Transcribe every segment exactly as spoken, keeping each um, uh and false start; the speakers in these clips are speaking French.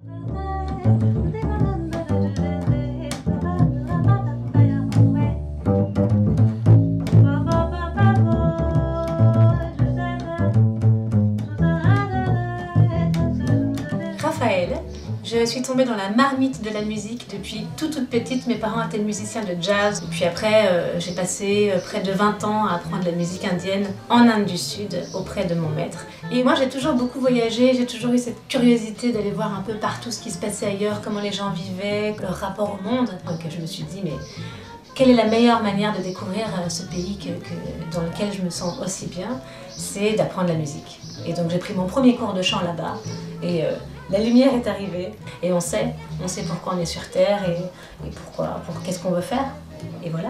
Raphaël, je suis tombée dans la marmite de la musique depuis toute toute petite. Mes parents étaient musiciens de jazz. Et puis après, euh, j'ai passé près de vingt ans à apprendre la musique indienne en Inde du Sud auprès de mon maître. Et moi, j'ai toujours beaucoup voyagé, j'ai toujours eu cette curiosité d'aller voir un peu partout ce qui se passait ailleurs, comment les gens vivaient, leur rapport au monde. Donc je me suis dit, mais quelle est la meilleure manière de découvrir ce pays que, que, dans lequel je me sens aussi bien? C'est d'apprendre la musique. Et donc j'ai pris mon premier cours de chant là-bas. Et euh, la lumière est arrivée. Et on sait, on sait pourquoi on est sur Terre et, et pourquoi, pour qu'est-ce qu'on veut faire. Et voilà.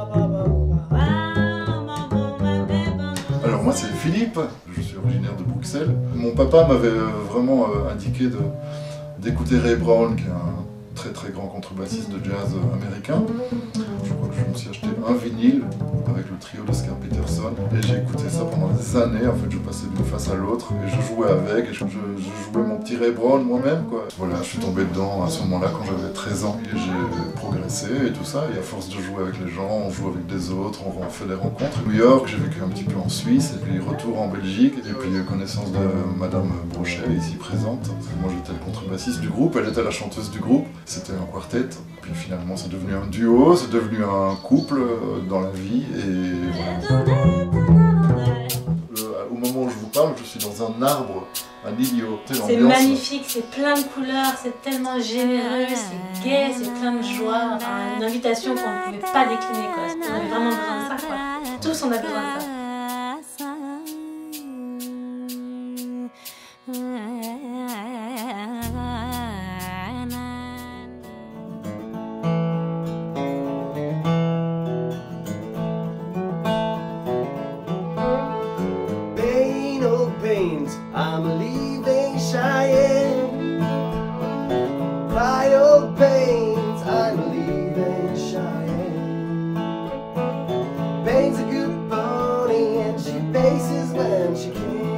Alors moi c'est Philippe, je suis originaire de Bruxelles. Mon papa m'avait vraiment indiqué d'écouter Ray Brown, qui est un très très grand contrebassiste de jazz américain. Je crois que je me suis acheté un vinyle avec le trio de Scar Peterson et j'ai écouté ça pendant des années. En fait, je passais d'une face à l'autre et je jouais avec et je, je jouais mon petit Ray Brown moi-même, quoi. Voilà, je suis tombé dedans à ce moment-là quand j'avais treize ans et j'ai progressé et tout ça. Et à force de jouer avec les gens, on joue avec des autres, on fait des rencontres. New York, j'ai vécu un petit peu en Suisse et puis retour en Belgique et puis connaissance de Madame Brochet ici présente. Moi j'étais le contrebassiste du groupe, elle était la chanteuse du groupe. C'était un quartet, puis finalement c'est devenu un duo, c'est devenu un couple dans la vie et voilà. Euh, au moment où je vous parle, je suis dans un arbre, un igloo. C'est magnifique, c'est plein de couleurs, c'est tellement généreux, c'est gai, c'est plein de joie. Enfin, une invitation qu'on ne pouvait pas décliner, quoi. On avait vraiment besoin de ça, quoi. Tous on a besoin de ça. I'm leaving Cheyenne. Cry old Baines, I'm leaving Cheyenne. Baines a good pony and she paces when she can.